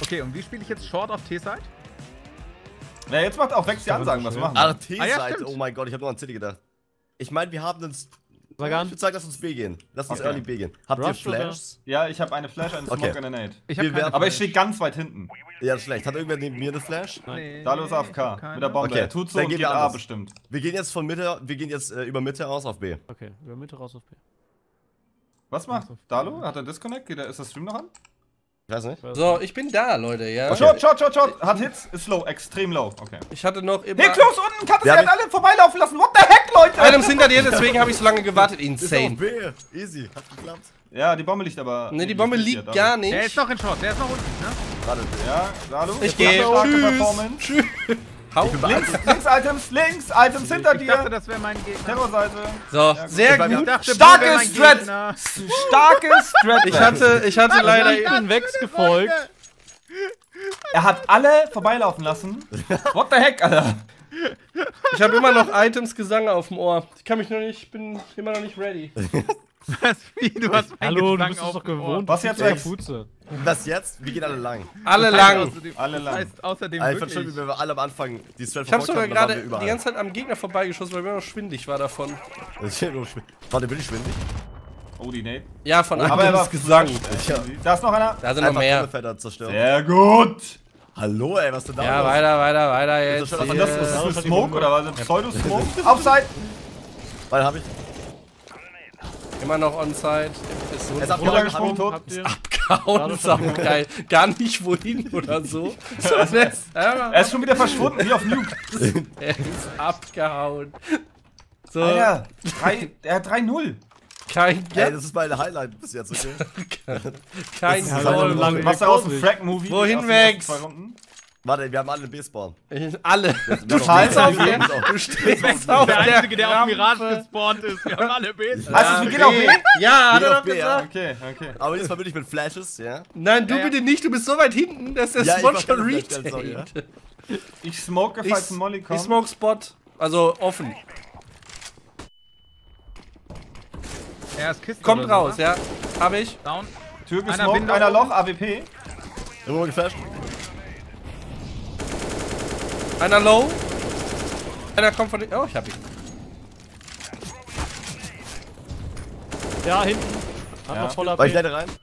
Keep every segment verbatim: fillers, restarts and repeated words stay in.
Okay, und wie spiele ich jetzt Short auf T-Side? Ja, jetzt macht auch Vex die Ansagen, was wir machen. Ah, T-Seite. Ah, ja, oh mein Gott, ich habe nur an City gedacht. Ich meine, wir haben uns. Sag Ich an. würde sagen, lass uns B gehen. Lass uns Okay. Early B gehen. Habt Rush ihr Flashs? Ja, ich habe eine Flash, einen Smoke Okay. und eine Nade. Ich hab Wir keine werden- Aber ich stehe ganz weit hinten. Ja, das ist schlecht. Hat irgendwer neben mir eine Flash? Nee, Dalo ist A F K. keine. Mit der Bombe. Okay, Er tut so dann und gehen geht wir A anders. bestimmt. Wir gehen jetzt von Mitte, wir gehen jetzt äh, über Mitte aus auf B. Okay, über Mitte raus auf B. Was macht Dalo? Hat er Disconnect? Geht der, ist das Stream noch an? Ich weiß nicht. So, ich bin da, Leute, ja. Oh, Short, Short, Short, Short. Hat Hits, ist low, extrem low. Okay. Ich hatte noch immer... Hey, close unten, kannst du Ja, ja, alle vorbeilaufen lassen. What the heck, Leute? Items hinter dir, deswegen habe ich so lange gewartet. Ist auf Insane. B. Easy. Hat geklappt. Ja, die Bombe liegt aber. Ne, die Bombe liegt gar nicht. Der ist noch in Short, der ist noch unten, ne? Warte. Ja, Dalo. Ich Jetzt gehe. starke Tschüss. Performance. Tschüss. Hau. Links, links, Items, links, Items hinter Ich dachte, dir. das wäre mein Gegner. Terrorseite. So, sehr Ich war- Ich gut. dachte, Starke Bo wär mein Strat. Gegner. Starke Strat. Ich hatte, ich hatte leider... Ich bin Vex gefolgt. Er hat alle vorbeilaufen lassen. What the heck, Alter? Ich habe immer noch Items Gesang auf dem Ohr. Ich kann mich noch nicht, bin immer noch nicht ready. Was, wie, du hast mein Hallo, du Gesang bist es auf doch dem Ohr. gewohnt. Was jetzt, Ey, Vex? Fuze. Was jetzt? Wir gehen alle lang. Alle Das heißt lang. außerdem- Alle das lang. heißt außerdem Alter, wirklich. schon, wenn wir alle am Anfang die Strat Ich habe sogar dann waren gerade wir überall. die ganze Zeit am Gegner vorbeigeschossen, weil mir noch schwindelig war davon. Das ist ja nur schwin- Warte, bin ich schwindig? Oh, die Nate. Ja, von Aber er Items war Gesang. Ja. Da ist noch einer. Da sind noch Einfach mehr. Doppelfelder zerstören. Sehr gut. Hallo, ey, was denn da Ja, los? weiter, weiter, weiter Das jetzt. ist schon- Und das hier. ist Ja, für das Smoke hat die oder was? Pseudo-Smoke? Offside. Weil hab ich. Immer noch on-side. Ist so Er ist Runtergesprungen, abgehauen. tot. Habt ihr? abgehauen, ist auch geil. Gar nicht wohin oder so. so das, ja, Er ist schon wieder verschwunden, wie auf Nuke. er ist abgehauen. So, Alter, drei- er hat drei null. kein, ja, Ey, das ist mein Highlight bis jetzt, okay? kein das ist halt Soll. eine lange- Was daraus ein Frag-Movie? Wohin aus den ersten Vex? zwei Runden? Warte, wir haben alle einen B-Spawn. Alle. Du stehst auf der. der, du stehst auf Der der Einzige, der auf Mirage Rampe. gespawnt ist. Wir haben alle Bs. Also, wir gehen auf B? Ja, hat Geh er auf doch B, ja. gesagt. Okay, okay. Aber diesmal bin ich mit Flashes, ja? Nein, du Ja, ja. bitte nicht, du bist so weit hinten, dass der Ja, ich Spot mach schon keine Flash, sorry, retained. Ich smoke, falls ein Molly Ich, kommt. ich smoke Spot, also offen. Er ist Kiste. Kommt oder so, raus, ne? ja. Hab ich. Down. Tür Einer gesmoked, Window einer oben. Loch, A W P. Irgendwo geflasht? Einer low. Einer kommt von den. Oh, ich hab ihn. Ja, hinten. Hat Ja. noch voller War ich P. leider rein?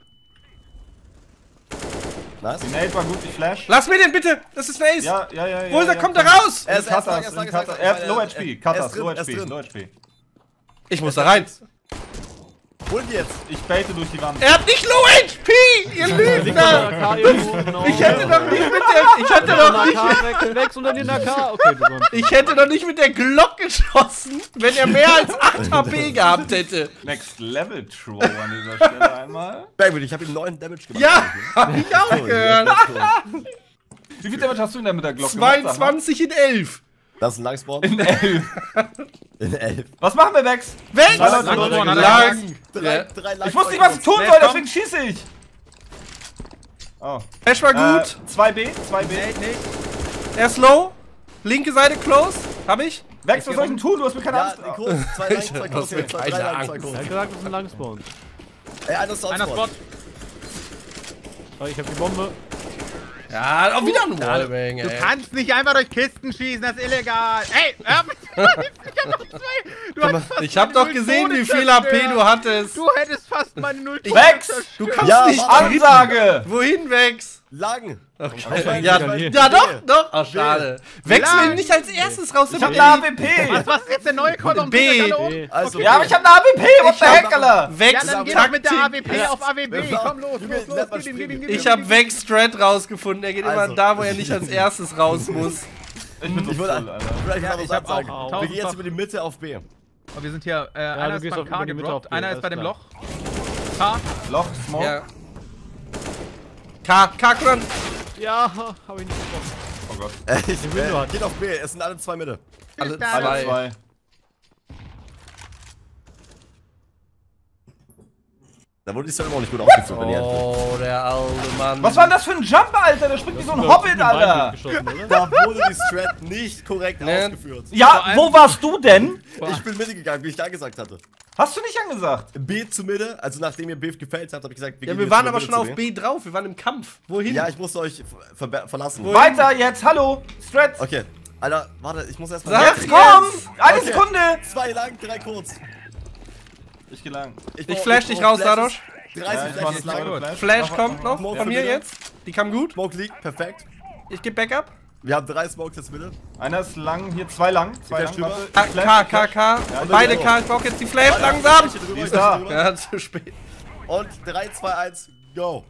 Nice. Die Nate war gut, die Flash. Lass mir den bitte! Das ist ein Ace! Ja, ja, ja. Wo ja, ist er? ja, Kommt er raus! Er ist er ist Cutter, lang, er ist lang, er ist lang, Cutter. Er hat Low H P. Er ist Cutters, drin, Low er H ist P, drin. Low H P. Ich muss da rein. Hol die jetzt. Ich baite durch die Wand. Er hat nicht Low H P! Ihr Lügner! K irgendwo, genau. Ich hätte doch nicht mit der. Ich hätte doch nicht. Weg, weg und dann in der K. Okay, du kommst. Ich hätte doch nicht mit der Glock geschossen, wenn er mehr als acht H P gehabt hätte. Next Level Throw an dieser Stelle einmal. Bergwind, ich hab ihm neun Damage gemacht. Ja, hab ich auch gehört. Wie viel Damage hast du denn mit der Glocke gemacht? zweiundzwanzig in elf. Das ist ein Langspawn. In elf. In elf. Was machen wir, Vex? Weg! Zwei Leute Lang durch. vorne, Lang! Drei, Ja. drei Ich wusste nicht, was ich tun Wer soll, kommt? deswegen schieße ich. Oh. Ash war Äh, gut. zwei B, zwei B. Nee, nicht. Er ist low. Linke Seite close. Hab ich. Vex, was soll ich denn tun? Du hast mir keine Ja, Angst. die Kurz. Zwei lang, zwei hab kurz. mir Zwei, keine drei lang, Angst. zwei Er kurz. hat gesagt, das ist ein Langspawn. Ey, einer ist Einer Spot. Oh, ich hab die Bombe. Ja, auch wieder ein Wallbang, Du ey. kannst nicht einfach durch Kisten schießen, das ist illegal. Ey, hör mit. Ich hab noch zwei. Du hast fast Ich hab meine doch null gesehen, Tode wie viel A P zerstört. du hattest. Du hättest fast meine null Tode Vex! zerstört. Du kannst Ja, nicht Mann. Ansage! Wohin, Vex? Lang. Okay. Ja, Ja, hier. ja, doch, doch. Ach, schade. Vex Lang. will nicht als erstes raus. Ich hab eine A W P! Was, was ist jetzt der neue Call? B. B. Also, Ja, aber ich hab eine A W P! What the heck, Alter? Vex Ja, dann geh doch mit der A W P Taktik. auf A W B. Ja. Komm los, Junge, los, los. lass mal Gib ihm, gib ihm, springen. gib ihm, Ich gib hab ihm. Vex Strat rausgefunden. Er geht immer Also. da, wo er nicht als erstes raus muss. Ich bin so Ich voll, würde Alter. vielleicht Ja, noch ich was hab auch sagen. Wir tausendfach- gehen jetzt über die Mitte auf B. Oh, wir sind hier, äh, einer du ist gehst beim auf- K über die Mitte gedroppt, auf B, einer ist alles bei dem klar. Loch. K. Loch, Smoke. Ja. K, K, Kuran. Ja, hab ich nicht getroffen. Oh Gott. Äh, Ich Window äh, hat- geht auf B. Es sind alle zwei Mitte. Alle da. Alle zwei. zwei. Da wurde die Story auch nicht gut ausgeführt, wenn ihr Oh, der alte Mann. Was war denn das für ein Jump, Alter? Der springt wie so ein Hobbit, Alter. Geschossen, oder? Da wurde die Strat nicht korrekt Nee. ausgeführt. Ja, wo warst du denn? Ich bin mitgegangen, wie ich da gesagt hatte. Hast du nicht angesagt? B zur Mitte, also nachdem ihr B gefällt habt, habe ich gesagt, Ja, gehen wir jetzt waren zur aber Mitte schon zu auf B drauf. Wir waren im Kampf. Wohin? Ja, ich musste euch ver ver verlassen. Wohin? Weiter jetzt, hallo! Strat! Okay, Alter, warte, ich muss erstmal. Sag Jetzt komm! Eine Okay. Sekunde! Zwei lang, drei kurz. Ich gelang. Ich brauch- flash dich brauch raus, Flashes. Dadosch. dreißig Ja, ich mach Flashes eine lang. Flash. Flash Mach- kommt noch Smoke von für mir Mitte. jetzt. Die kam gut. Smoke liegt, perfekt. Ich geb Backup. Wir haben drei Smokes jetzt Mitte. Einer ist lang, hier zwei lang. Zwei flash lang. drüber. warte. K, Flash, K, Flash. K. Ja, Beide ich- K. Ich brauch jetzt die Flash langsam. Flasche drüber, Die ist Flasche da. drüber. Ja, zu spät. Und drei, zwei, eins, go.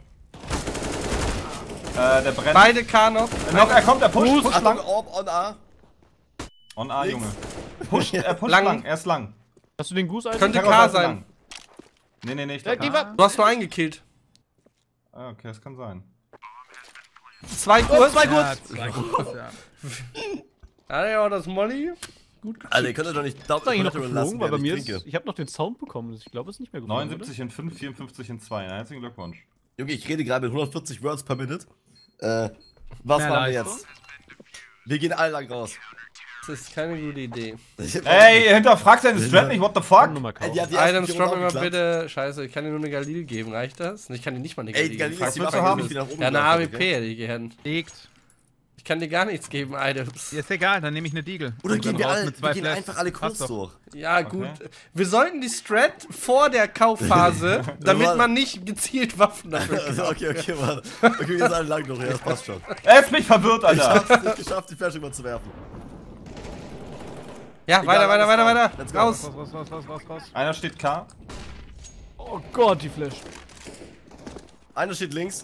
Äh, der brennt. Beide K noch. Äh, noch, er kommt, er pusht, pusht Achtung, lang. Orb on A. On A, Links. Junge. Pusht, er pusht Lang. lang. er ist lang. Hast du den Goose Könnte Terror K Seite sein. lang. Nee, nee, nee, ich Ja, glaub, geh ah. mal. Du hast nur einen gekillt. Ah, okay, das kann sein. Zwei kurz. Zwei Ja, zwei kurz, ja. Ah ja, das Molly. Gut. Alter, ihr könnt doch nicht Ist eigentlich noch Collateral geflogen, weil bei während mir ich trinke. ist, ich habe noch den Sound bekommen. Ich glaube, es ist nicht mehr geflogen. neunundsiebzig in fünf, vierundfünfzig in zwei. Herzlichen Glückwunsch. Junge, ich rede gerade mit hundertvierzig Words per Minute. Äh, was Mehr machen wir Leistung? jetzt? Wir gehen alle lang raus. Das ist keine gute Idee. Ey, ihr hinterfragt seinen Strat nicht, what the fuck? Oder? Nummer Ey, kaufen. die hat die ersten Items vier drop Runden immer geklappt. bitte. Scheiße, ich kann dir nur eine Galil geben. Reicht das? Ich kann dir nicht mal eine Ey, Galil die geben. Galil Frag ist die mich, Waffe, was haben. das Die ist. nach oben Ja, eine gelaufen, A W P hätte ich gern. Liegt. Ich kann dir gar nichts geben, Items. Ist egal, dann nehme ich eine Deagle. Oder Und gehen dann wir raus alle, mit wir zwei gehen Flash. einfach alle kurz Passt doch. durch. Ja, gut. Wir sollten die Strat vor der Kaufphase, damit man nicht gezielt Waffen dafür Also, okay, okay, warte. Okay, wir sind alle lang durch, ja, das passt schon. Er ist mich verwirrt, Ich Alter. hab's nicht geschafft, die Flasche rüber zu werfen. Ja, weiter, weiter, weiter, weiter. Let's go. Raus. Raus, raus, raus, raus, raus, raus. Einer steht K. Oh Gott, die Flash. Einer steht links.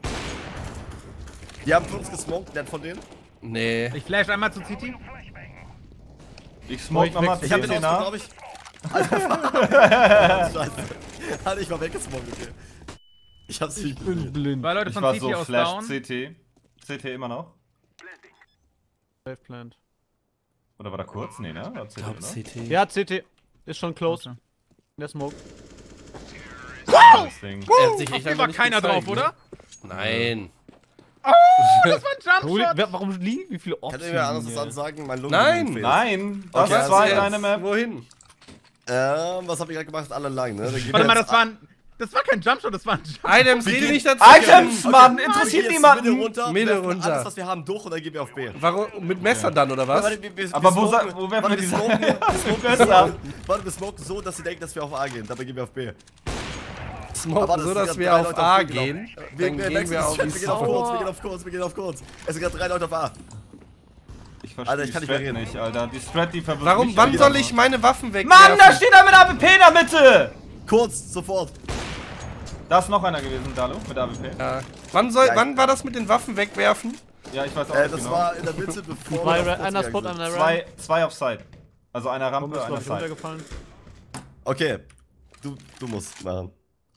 Die haben für uns gesmoked, der von denen. Nee. Ich flash einmal zu C T. Ich smoke Ich nochmal Ich hab den C T ausgenommen, nach. glaub ich. Alter, Scheiße. Alter, ich war weggesmoked, okay. Ich hab's nicht Ich bin gesehen. blind. Zwei Leute Ich von war C T so aus flash down. C T. C T immer noch. Safe plant. Oder war da kurz? Nee, ne? War C T, Ich glaub, oder? C T. Ja, C T. Ist schon close. Okay. Der Smoke. Das Ding. Er hat sich echt Hier einfach war nicht keiner gezeigt, drauf, ne? oder? Nein. Das war ein Holy, Jumpshot. wer, warum liegen wie viele Ops? Könnt ihr mir anders hier? was ansagen? Mein Lungen Nein. fehlt. Nein, das Okay, ist zwei also deine Map. Wohin? Ähm, was hab ich gerade gemacht? Alle lang, ne? Dann gehen wir Warte mal, jetzt das war ein... Das war kein Jumpshot, das war ein Jumpshot. Items, Wir rede gehen- nicht dazu. Items, Mann, Wir interessiert gehen jetzt niemanden. Mitte runter, Mitte werfen runter. alles, was wir haben, durch und dann gehen wir auf B. Warum? Mit Messer dann, oder was? Warte, wir, wir, Aber wir wo sa- smoken- wo werfen warte, wir die smoken, wir smoken Messer? so, Warte, wir smoken so, dass sie denken, dass wir auf A gehen. Dabei gehen wir auf B. Smoken Aber das so, sind dass grad wir drei auf Leute A B gelaufen. gehen. Wir, Dann wir, gehen wechseln wir das auf Chat, die wir gehen auf kurz, wir Sau. gehen auf kurz, wir gehen auf kurz. Es sind gerade drei Leute auf A. Ich verstehe Alter, ich die kann nicht Strat mehr reden. nicht, Alter. Die Strat, die verwirrt Warum? mich. Wann Alter. soll ich meine Waffen wegwerfen? Mann, da steht einer mit A W P in der Mitte! Kurz, sofort. Da ist noch einer gewesen, Dalo, mit A W P. Ja. Wann, soll, Ja, wann war das mit den Waffen wegwerfen? Ja, ich weiß auch Äh, nicht das genau. war in der Mitte, bevor Zwei, wir auf kurz einer Spot, gegangen sind. einer Ramp. Zwei, zwei auf Side. Also einer Bombe Rampe, ist, einer glaub ich, Side. runtergefallen. Okay, du, du musst machen.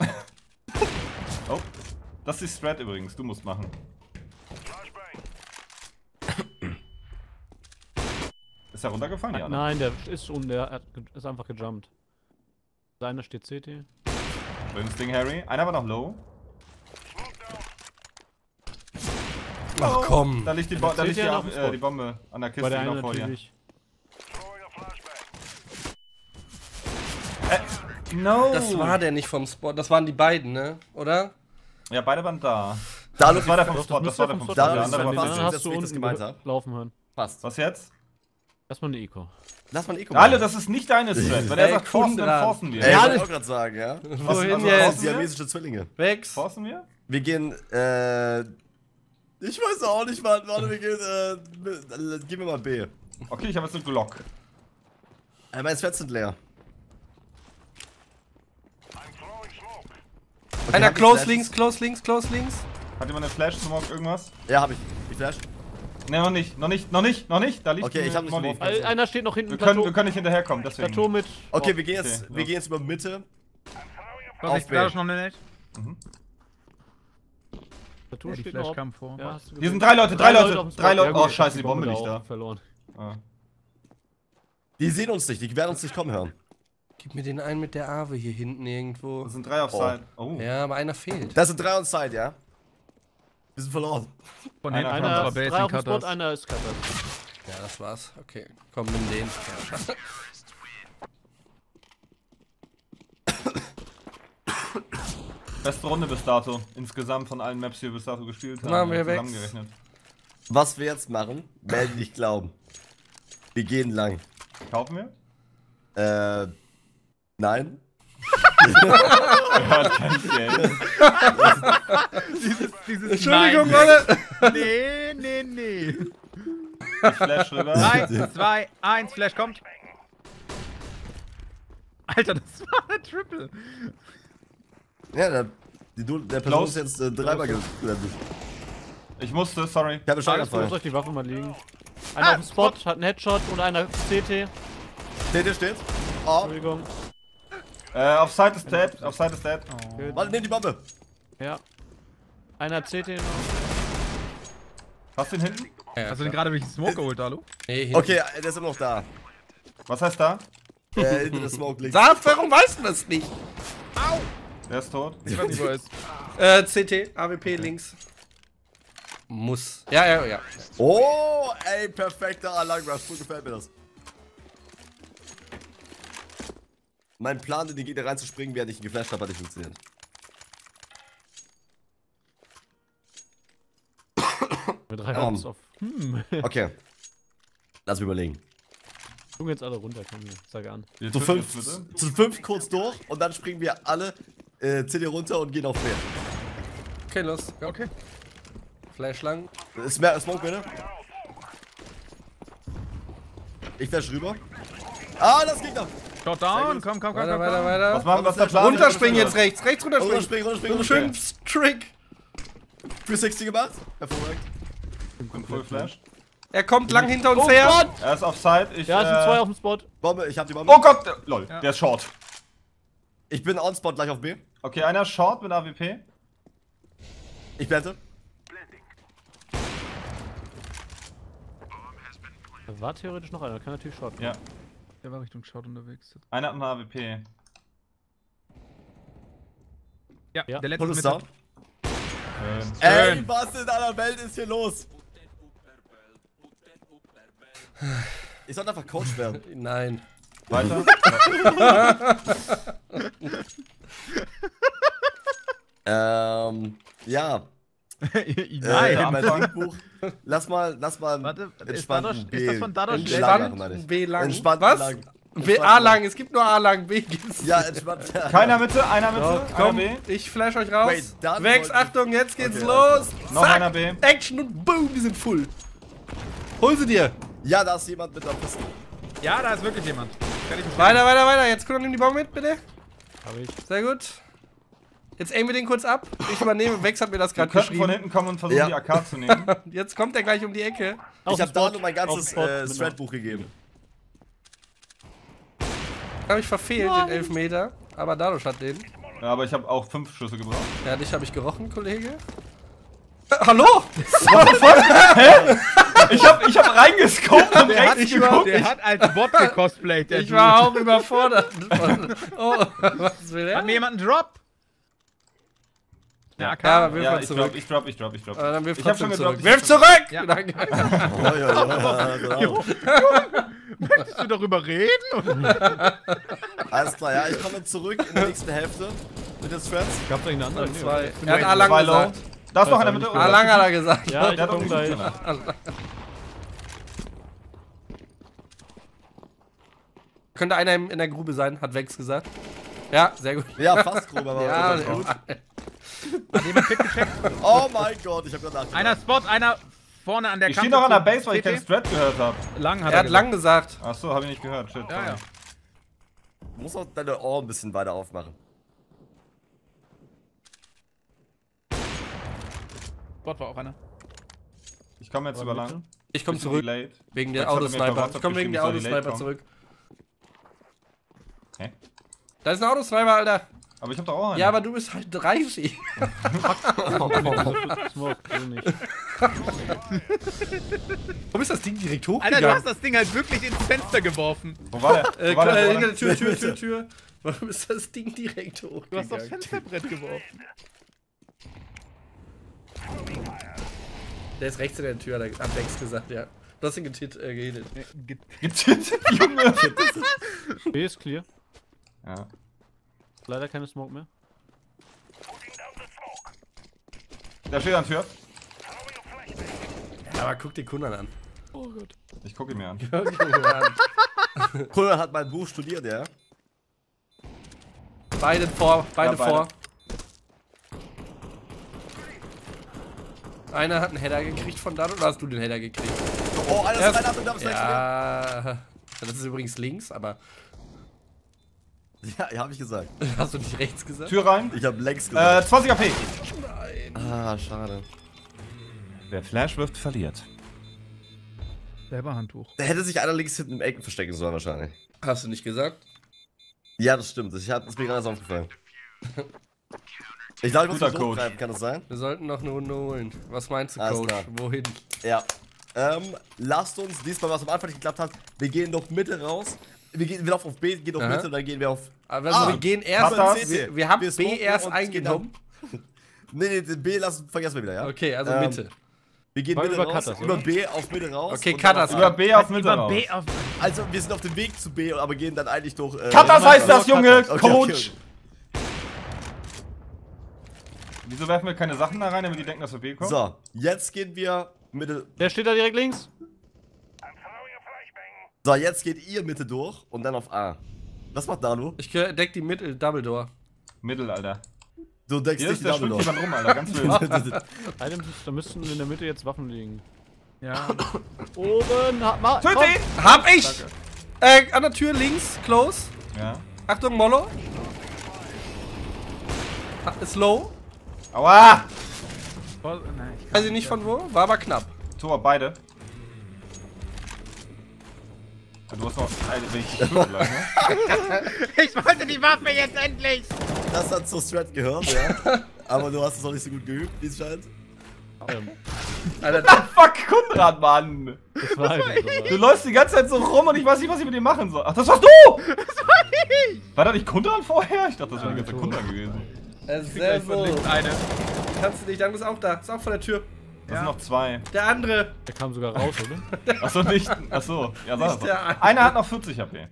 Oh, das ist die Strat übrigens, du musst machen. Ist er runtergefallen? Ja, ne? Nein, der ist schon, der hat ge- ist einfach gejumpt. Seiner steht C T. Schönes Ding, Harry. Einer war noch low. Ach komm. Da liegt die, Bo da Seht liegt die, ihr noch einen äh, Spot? die Bombe an der Bei Kiste der genau einen vor dir. natürlich. No! Das war der nicht vom Spot. Das waren die beiden, ne? Oder? Ja, beide waren da. Da, Das war der vom Doch, Spot, das das war der müsste vom vom Spot. Da Der ist andere der war fast- vom Dann das, hast du wie ich das unten gemeint ge- hab. laufen hören. passt. Was jetzt? Erstmal eine Eco. Lass mal ein Eco Alle, machen. das ist nicht deine Strat. Wenn Ey, er sagt forcen, dann Kundran. forcen wir. Ey, Ja, ich das- wollte auch gerade sagen, ja. Wohin also, jetzt? was- Siamesische Zwillinge. Wegs. Forcen wir? Wir gehen, äh. Ich weiß auch nicht, Mann. Warte, wir gehen, äh. Gib mir mal B. Okay, ich habe jetzt eine Glock. Äh, meine Stats sind leer. Einer hab ich close Flashes? links, close links, close links. Hat jemand eine Flash, Smoke, irgendwas? Ja, hab ich. Ich flash. Ne, noch nicht, noch nicht, noch nicht, noch nicht. Da liegt Okay, eine ich hab nicht Molly. geworfen. Al- Einer steht noch hinten. Wir können, wir Plateau, können nicht hinterherkommen, deswegen. Plateau mit. Okay, wir gehen jetzt, okay, wir los. gehen jetzt über Mitte. Was, Auf ich B. gerade schon eine Nate? Plateau Ja, die steht Flash noch. kam vor. Ja, hast du Hier sind gesehen? drei Leute, drei Leute, auf dem Spot. drei Leute. Ja, gut, Oh, scheiße, die Bombe da liegt auch da. verloren. Ah. Die sehen uns nicht, die werden uns nicht kommen hören. Gib mir den einen mit der Ave hier hinten irgendwo. Das sind drei auf Oh. Side. Oh. Ja, aber einer fehlt. Das sind drei on Side, ja? Wir sind verloren. Von Einer hinten kommt Einer unserer ist Base drei in auf dem Spot, Cutters. einer ist Cutter. Ja, das war's. Okay, komm, nimm den. Ja, scheiße. Beste Runde bis dato. Insgesamt von allen Maps, die wir bis dato gespielt haben. Machen wir weg. Zusammengerechnet. Was wir jetzt machen, werden nicht glauben. Wir gehen lang. Kaufen wir? Äh, nein. Er hat kein Geld. Dieses, dieses Entschuldigung, Nein. Leute. Nee, nee, nee. Ich flash rüber. drei, zwei, eins, Flash kommt. Alter, das war ein Triple. Ja, der, die, Du- der Person Close. ist jetzt äh, dreimal gelandet. Ich musste, sorry. Ich habe schon Lass gefallen. euch die Waffe mal liegen. Einer Ah, auf dem Spot, hat einen Headshot und einer C T. T T steht. Oh, Entschuldigung. Äh, auf Side ist dead, auf Side ist dead. Gut. warte, nimm die Bombe. Ja. Einer C T noch. Hast du ihn hinten? Hast du den gerade durch den Smoke geholt, hallo? Nee, hinten. Okay, der ist immer noch da. Was heißt da? Äh, hinter der Smoke liegt. Sag, warum weißt du das nicht? Der ist tot. Ich weiß nicht, wo er ist. Äh, C T, A W P links. Muss. Ja, ja, ja. Oh, ey, perfekter Alarmrush. So gefällt mir das. Mein Plan, in den Gegner reinzuspringen, während ich ihn geflasht habe, hat nicht funktioniert. Mit drei Um. Hops auf. Hm. Okay. Lass mich überlegen. Gucken jetzt alle runter, komm hier. Sag an. Wir Zu töten fünf, uns bitte. zu fünf kurz durch und dann springen wir alle äh, C D runter und gehen auf B. Okay, los. Go. Okay. Flash lang. Ist mehr Smoke, bitte? Ich flash rüber. Ah, das Gegner! Shot Sehr down, gut. komm, komm, komm, Weiter, komm, weiter, komm. weiter. Was machen wir? Was ist der Plan? Runterspringen jetzt rechts. Rechts runterspringen. Runterspringen, runterspringen, So einen runterspringen. schönen Trick. dreihundertsechzig gemacht. Hervorragend. Ich bin Full Flash. Er kommt lang hinter uns Oh her. Gott! Er ist auf Side. Ich, Ja, es sind äh, zwei auf dem Spot. Bombe, ich hab die Bombe. Oh Gott, der, lol, Ja. der ist short. Ich bin on spot gleich auf B. Okay, einer short mit A W P. Ich blende. Da war theoretisch noch einer, kann natürlich short. Ja. Der war Richtung Shot unterwegs. Einer hat eine A W P. Ja, Ja. der letzte Pull mit ist down. Ähm, Ey, was in aller Welt ist hier los? Ich sollte einfach Coach werden. Nein. weiter. ähm, ja. Äh, Nein. mein Trinkbuch. Lass mal, lass mal Warte, ist, entspannten Dadosh, B. ist das von Dadosh Entspannt Lang? machen, meine ich. B lang. Entspannt Was? lang. B Entspannt A lang. lang. Es gibt nur A lang. B gibt's. Ja, entspannt. Keiner Mitte, einer Mitte, So, einer komm, B. ich flash euch raus. Wait, dann Wex, wollte ich- Achtung, jetzt geht's Okay, los. Noch Zack, einer B. Action und boom, die sind full. Hol sie dir. Ja, da ist jemand mit der Piste. Ja, da ist wirklich jemand. Kann ich nicht Weiter, weiter, weiter. Jetzt nimm die Bombe mit, bitte. Hab ich. Sehr gut. Jetzt aimen wir den kurz ab. Ich übernehme. Wex hat mir das Wir gerade könnten von geschrieben. hinten kommen und versuchen, Ja. die A K zu nehmen. Jetzt kommt er gleich um die Ecke. Auf Ich dem hab da Spot, nur mein auf ganzes dem Spot, äh, genau. Stratbuch gegeben. Habe ich verfehlt, den Elfmeter. Aber Dadosh hat den. Ja, aber ich habe auch fünf Schüsse gebraucht. Ja, dich habe ich gerochen, Kollege. Äh, hallo? Ich hab, ich hab reingescoped und Der hat, rechts ich war, geguckt. der hat als Bot gecosplayt, der Ich Dude. war auch überfordert. Oh, was will Hat mir er? jemand einen Drop? Ja, Ja, aber wirf Ja, mal ich zurück. drop, ich drop, ich drop, ich drop. Aber dann wirf Ich hab trotzdem schon zurück. gedroppt, Wirf ich hab zurück! Ja. Danke. Oh, ja, ja, genau. Möchtest du darüber reden? Oder? Alles klar, ja, ich komme zurück in der nächsten Hälfte mit den Strats. Gab's eigentlich eine andere? Nee, Zwei. okay. Er hat A lang Zwei low. gesagt. Da ist noch einer Weiß Mitte. auch Oh, A lang hat er gesagt. Ja, ich Der hat komm auch gleich. nicht Könnte einer in in der Grube sein, hat Wex gesagt. Ja, sehr gut. Ja, fast grob, aber Ja, das war gut. Hat jemand Pick gecheckt? Oh mein Gott, ich hab gerade nachgedacht. Einer Spot, einer vorne an der Ich Kante. stehe noch an der zu Base, weil ich C T. keinen Strat gehört habe. Lang hat Er hat gesagt. lang gesagt. Achso, habe ich nicht gehört. Shit. Ja, sorry. ja. Du musst auch deine Ohren ein bisschen weiter aufmachen. Spot war auch einer. Ich komme jetzt über bitte? lang. Ich komme Bisschen zurück. delayed. Wegen Wex der hat mir per Autosniper. WhatsApp Ich komme wegen der geschrieben, ich soll Autosniper delayed zurück. Hä? Da ist ein Autosniper, Alter. Aber ich hab doch auch einen. Ja, aber du bist halt dreißig. Smoke, so nicht. Warum ist das Ding direkt Alter, du hochgegangen? hast das Ding halt wirklich ins Fenster geworfen. Wo war der? Äh, Wo war der? äh, Wo war hinter der? der Tür, Tür, Tür, Tür. Warum ist das Ding direkt Du hast hochgegangen? aufs Fensterbrett geworfen. Der ist rechts in der Tür, hat hat Wex gesagt, ja. Du hast ihn getit, äh, gehittet. Getittet, Junge. B ist clear. Ja. Leider keine Smoke mehr. Der steht an der Tür. Ja, aber guck den Kunden an. Oh Gott. Ich gucke ihn mir an. Guck ihn mir an. Kunden hat mein Buch studiert, ja. Beide vor, beide, Ja, beide. vor. Einer hat einen Header gekriegt von da, oder hast du den Header gekriegt? Oh, einer Ja, ist rein, ab und da ist rechts von Ja, das ist übrigens links, aber mir. Ja, ja, hab ich gesagt. hast du nicht rechts gesagt? Tür rein. Ich hab längst Äh, gesagt. zwanzig A P. Nein. Ah, schade. Wer Flash wirft, verliert. Selber Handtuch. Da hätte sich einer links hinten im Ecken verstecken sollen, wahrscheinlich. Hast du nicht gesagt? Ja, das stimmt. Ich hab, das ist mir gerade aufgefallen. Ich glaube, ich muss Guter mich Coach. hochgreifen, kann das sein? Wir sollten noch eine Runde holen. Was meinst du, Alles Coach? klar. Wohin? Ja. Ähm, lasst uns diesmal, was am Anfang nicht geklappt hat, wir gehen doch Mitte raus. Wir, gehen, wir laufen auf B, gehen auf Aha. Mitte und dann gehen wir auf. Aber also Ah, wir gehen erst. das? Wir, wir haben Wir B smoken erst und eingenommen. Nee, nee, B lassen, vergessen wir wieder, ja? Okay, also Ähm, Mitte. Wir gehen War Mitte über raus, Cutters, über oder? B auf Mitte raus. Okay, und dann Cutters. auf A. Über B auf Mitte Über raus. B auf. Also, wir sind auf dem Weg zu B, aber gehen dann eigentlich durch. Äh, Cutters heißt das, Junge! Okay, okay, Coach! okay. Wieso werfen wir keine Sachen da rein, damit die denken, dass wir B kommen? So, jetzt gehen wir Mitte. Der steht da direkt links. So, jetzt geht ihr Mitte durch und dann auf A. Was macht Nano? Ich deck die Mitte, Double Door. Mittel, Alter. Du denkst Hier nicht ist die der Double schwimmt Door. jemand rum, Alter. Ganz wild. Einem, da müssten in der Mitte jetzt Waffen liegen. Ja. Oben, ha, ma, Töte komm. ihn! Hab ich! Äh, an der Tür links, close. Ja. Achtung, Mollo. Ha- Ist low. Aua! Voll- Nein, ich kann Weiß ich nicht von wo, war aber knapp. Tor, beide. Ja, du hast noch. Alter, will ich dich töten gleich, ne? Ich wollte die Waffe jetzt endlich! Das hat zur Strat gehört, ja. Aber du hast es noch nicht so gut geübt, wie es scheint. Ähm, Alter, Fuck, Konrad, Mann! das war einfach so. Du läufst die ganze Zeit so rum und ich weiß nicht, was ich mit dir machen soll. Ach, das warst du! Das war ich! War da nicht Konrad vorher? Ich dachte, das wäre die ganze Ja, Konrad gewesen. äh, sehr Von so. links eine. Kannst du nicht, danke, ist auch da. Ist auch vor der Tür. Das Ja. sind noch zwei. Der andere. Der kam sogar raus, oder? Achso, nicht. Achso, ja, sag Nicht das der doch. eine. Einer hat noch vierzig H P.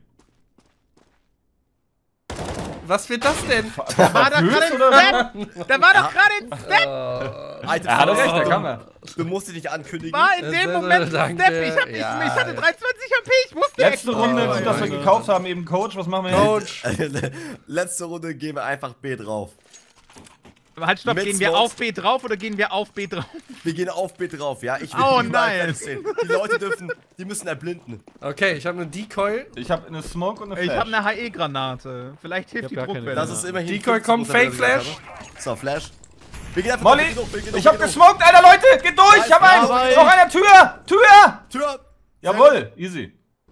Was wird das denn? Da War doch gerade ein Step! Da war doch gerade ein Step! Alter, Er hatte du- recht, der kann er. Du musst dich nicht ankündigen. War in Äh, dem sehr, Moment ein danke. Step! Ich, hab, ich, Ja. ich hatte dreiundzwanzig H P, ich musste Letzte echt- Runde, Oh, gut, dass wir ja. gekauft haben, eben Coach. Was machen wir jetzt? Coach. Letzte Runde gehen wir einfach B drauf. Aber halt, stopp, Mit gehen wir Smokes. auf B drauf oder gehen wir auf B drauf? Wir gehen auf B drauf, ja? Ich will Oh, überall nein. Fans sehen. Die Leute dürfen, die müssen erblinden. Okay, ich habe eine Decoy. Ich habe eine Smoke und eine Flash. Ich habe eine H E-Granate. Vielleicht hilft Ich die hab gar keine. Druckwelle. Das ist immerhin. Decoy fünfzig kommt, Prozent, Fake der Flash. gesagt hat. So, Flash. Wir gehen einfach Molly, wir gehen hoch, wir gehen hoch, ich wir hab gehen hoch. gesmoked, Alter, Leute! Geht durch! Ich hab Nice, einen! nice. Noch einer Tür! Tür! Tür! Jawohl, easy.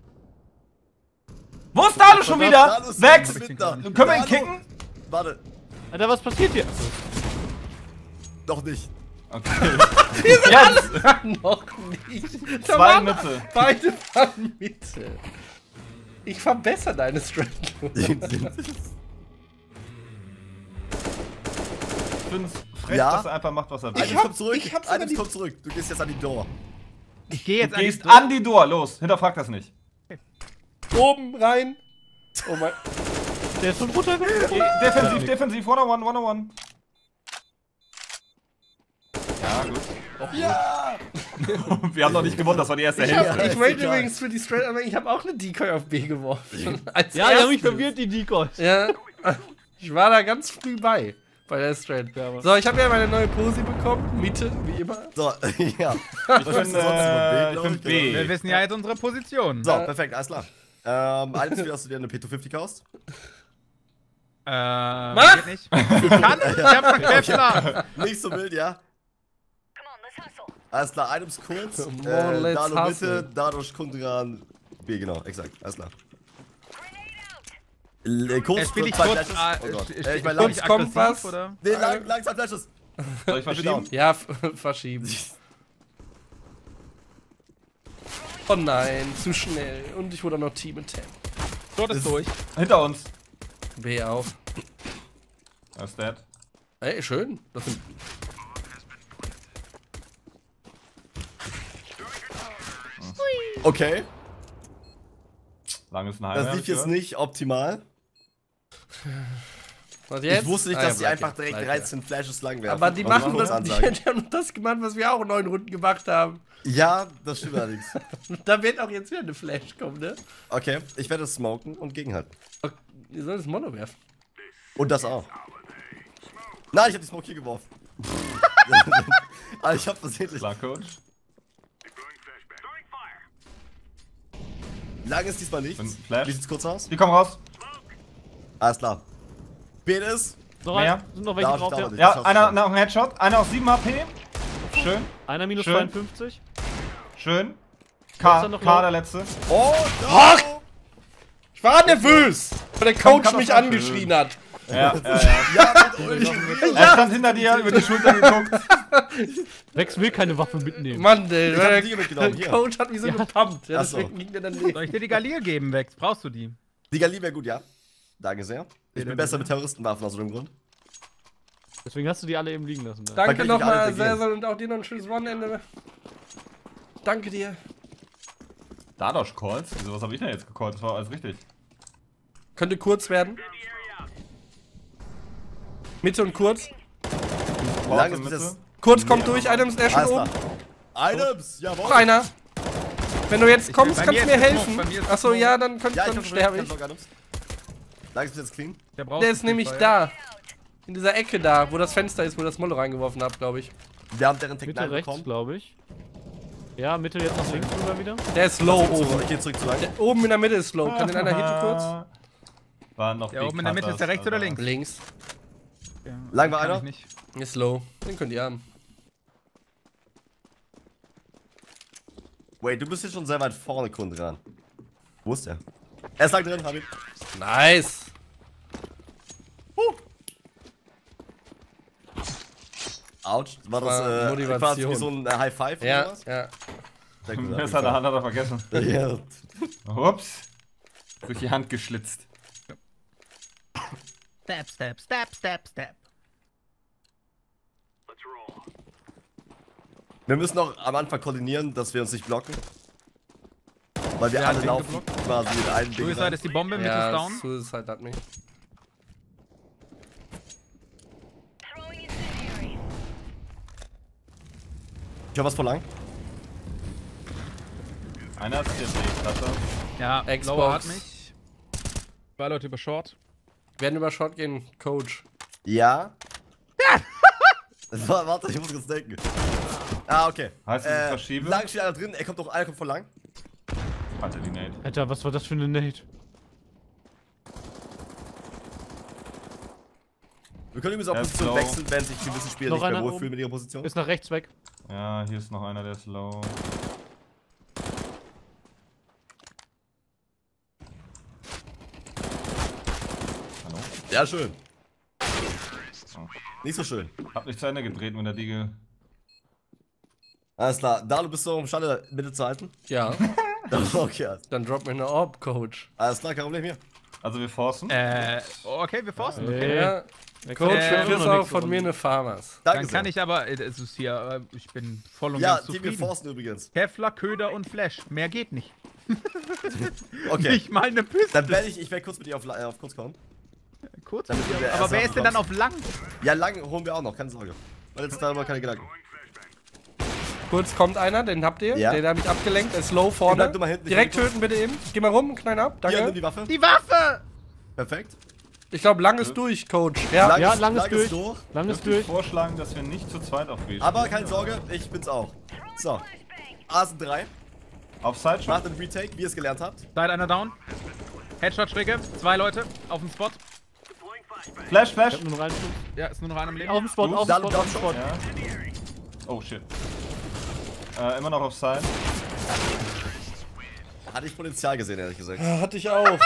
Wo ist Dalo schon wieder? Dalo ist Wex! mitten da. Können wir ihn Dalo. kicken? Warte, Alter, was passiert hier? noch nicht. Okay. Jetzt! Noch nicht. Da Zwei waren Mitte. Beide waren Mitte. Ich verbessere deine Strategie. Ich find's frech, Ja. dass er einfach macht, was er will. Items hab- kommt zurück. ich hab sogar Items die- kommt zurück. Du gehst jetzt an die Door. Ich gehe jetzt Du an die gehst Door. an die Door, los, hinterfrag das nicht. Oben rein. Oh mein. Der ist schon runtergegangen. Geh- Defensiv, defensiv, one on one, one on one. Ja, gut. Ja! Wir haben noch nicht gewonnen, das war die erste Ich, Hälfte. hab, ich ist möchte egal. übrigens für die Straight anmerken, ich habe auch eine Decoy auf B geworfen. Als Ja, die haben mich erstes. verwirrt, die Decoys. Ja, ich war da ganz früh bei. Bei der Straight. Ja, aber- So, ich habe ja meine neue Posi bekommen. Mitte, wie immer. So, ja. Ich bin, äh, ich bin B. Wir wissen ja jetzt unsere Position. So, perfekt, alles klar. Ähm, eines wieder, dass du dir eine P zwei fünfzig kaufst. Äh, Mach! geht nicht. Ich kann, ich hab Verknüpfler. Nicht so wild, ja? Alles klar, Items kurz. Come on, Äh, let's Dalo hustle. Mitte, dadurch Kundran B, genau, exakt, alles klar. L- Kurz, Äh, spiel ich zwei kurz. Flashes. Ah, Oh Gott. äh, Äh, ich mein, kurz lang, kommt was. Oder? nee, lang, langsam Flashes. Soll ich verschieben? Ja, f- verschieben. Oh nein, zu schnell. Und ich wurde auch noch Team in Ten. Dort ist durch. Hinter uns. B auf. Was ist das? Ey, schön. Das sind Okay, Lang ist ein halber. das lief jetzt nicht optimal. Was jetzt? Ich wusste nicht, Ah, ja, dass die bleib einfach hier, direkt bleib hier. dreizehn Flashes lang werden. Aber die machen das, die, die haben das gemacht, was wir auch neun Runden gemacht haben. Ja, das stimmt allerdings. Da wird auch jetzt wieder eine Flash kommen, ne? Okay, ich werde smoken und gegenhalten. Okay, ihr sollt das Mono werfen. Und das auch. Nein, ich hab die Smoke hier geworfen. Aber ich hab versehentlich. Klar, Coach. Lang ist diesmal nichts. Bin Flash. Wie sieht's kurz aus? Die kommen raus. Alles klar. B ist. Noch Mehr? ein, sind noch welche Darf ich, drauf? darf Ja. ich. Ja, schaff's einer schon. nach einem Headshot. Einer auf sieben H P. Schön, Einer minus Schön. zweiundfünfzig. schön. Ist K, er noch K low? der letzte. Oh, no. Ich war nervös, weil der Coach kann mich doch sein. angeschrien hat. Ja, ja, ja. Ja, mit euch. Er stand hinter dir, über die Schulter geguckt. Rex will keine Waffe mitnehmen. Mann, ey, Ich hab der, die mitgenommen, der hier. Coach hat mich so Ja. gepumpt. Ja, Ach so. deswegen ging der daneben. Soll ich dir die Galil geben, Vex? Brauchst du die? Die Gali wäre gut, ja. Danke sehr. Ich Bitte, bin besser bitte. mit Terroristenwaffen aus dem Grund. Deswegen hast du die alle eben liegen lassen. Ne? Dann Danke kann ich mich alle nochmal, vergeben. Sessel, und auch dir noch ein schönes Wochenende. Danke dir. Dadosh Calls? Wieso, was habe ich denn jetzt gecallt? Das war alles richtig. Könnte kurz werden. Mitte und kurz. Lang in ist Mitte. das. Kurz kommt durch, Adams, der Alles schon klar. oben. Items, jawohl. Noch einer. Wenn du jetzt Ich- kommst, bei kannst du mir mir ist es helfen. Smoke, bei mir ist es Achso, Smoke. ja, dann, könnt, Ja, ich dann hab sterbe ich. Items. Lang ist jetzt clean. Der, braucht Der es ist nämlich nicht, da. In dieser Ecke da, wo das Fenster ist, wo das Molo reingeworfen hat, glaube ich. Wir haben deren Tech Mitte neun rechts, bekommen. glaube ich. Ja, Mitte jetzt nach links rüber wieder. Der ist low So, oben. ich geh zurück zu lang. Der, oben in der Mitte ist low. Kann den einer hitten kurz? Waren noch Ja, die oben in der Mitte ist der Cutters, rechts oder aber- links? Links. Ja, Lang war kann einer? ich nicht. Ist low. Den könnt ihr haben. Wait, du bist hier schon sehr weit vorne, Kunde dran. Wo ist der? Er ist lang drin, hab ich. Nice. Autsch. War War das äh, Motivation. quasi wie so ein äh, High Five oder Ja, was? ja. Sehr gut, Messer in der Hand hat er vergessen. Ja. Ups. Durch die Hand geschlitzt. Step, step, step, step, step. Wir müssen noch am Anfang koordinieren, dass wir uns nicht blocken. Weil wir Wer hat alle wen laufen geblockt? quasi mit einem Ding. Suicide rein. ist die Bombe, Mitte ist Ja, down. Suicide hat mich. Ich hab was vor lang. Einer hat jetzt die Klasse. Ja, Xbox. Lower hat mich. Zwei Leute über Short. Werden über Shot gehen, Coach. Ja. Wa- Warte, ich muss kurz denken. Ah, okay. Heißt, dass ich verschiebe? Lang steht einer drin, er kommt doch, einer kommt von lang. Hatte die Nate. Alter, was war das für eine Nate? Wir können übrigens auch Er ist Position low. wechseln, wenn sich gewisse Spieler Noch nicht mehr einer wohlfühlen mit ihrer Position. Ist nach rechts weg. Ja, hier ist noch einer, der ist low. Hallo? Ja, schön. Nicht so schön. Hab nicht zu Ende gedreht mit der Diege. Alles klar. Da, du bist so imstande, Mitte zu halten? Ja. Okay, alles- Dann drop mir eine Orb, Coach. alles klar, kein Problem hier. Also wir forcen. Äh, okay, wir forcen. Okay. Ey. Ja. Coach, Coach, äh, du noch kriegst auch nächste von Runde. mir eine Farmers. Danke Dann kann sehr. ich aber, äh, es ist hier, äh, ich bin voll und Ja, ganz Team, wir zufrieden. forsten übrigens. Kevlar, Köder und Flash. Mehr geht nicht. Okay. Nicht mal eine Piste. Dann werde ich, ich werde kurz mit dir auf, äh, auf kurz kommen. Kurz. Damit wir Aber erst wer noch ist denn dann auf kommst. lang? Ja, lang holen wir auch noch, keine Sorge. Weil jetzt darüber keine Gedanken. Kurz kommt einer, den habt ihr. Ja. Den hab ich abgelenkt, der ist low Bleib vorne. du mal hinten, ich Direkt bin töten bitte eben. Geh mal rum, knall ab, Hier, nimm danke. die Waffe. Die Waffe! Perfekt. Ich glaube, lang ist durch, Coach. Ja. Ja, lang ist durch. Lang ist Dürfte ich durch. vorschlagen, dass wir nicht zu zweit auf B spielen. Aber keine Sorge, ich bin's auch. So. A sind drei. Auf Side schon. Macht den Retake, wie ihr es gelernt habt. Seid einer down. Headshot-Stricke. Zwei Leute auf dem Spot. Flash, Flash. Ich hab nur noch einen Schuss. Ja, ist nur noch einer im Leben. Auf dem Spot, auf dem Dann- Spot, dann auf dem Spot. Ja. Oh shit. Äh, immer noch auf Side. Hatte ich Potenzial gesehen, ehrlich gesagt. Ja, hatte ich auch.